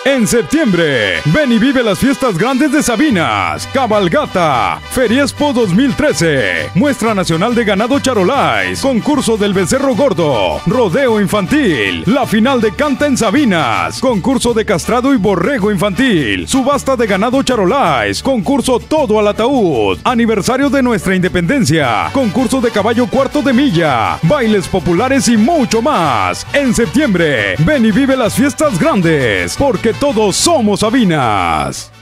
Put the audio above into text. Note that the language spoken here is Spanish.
En septiembre, ven y vive las fiestas grandes de Sabinas, Cabalgata, Feria Expo 2013, Muestra Nacional de Ganado Charolais, Concurso del Becerro Gordo, Rodeo Infantil, la final de Canta en Sabinas, Concurso de Castrado y Borrego Infantil, Subasta de Ganado Charolais, Concurso Todo al Ataúd, Aniversario de nuestra Independencia, Concurso de Caballo Cuarto de Milla, Bailes populares y mucho más. En septiembre, ven y vive las fiestas grandes, porque todos somos Sabinas.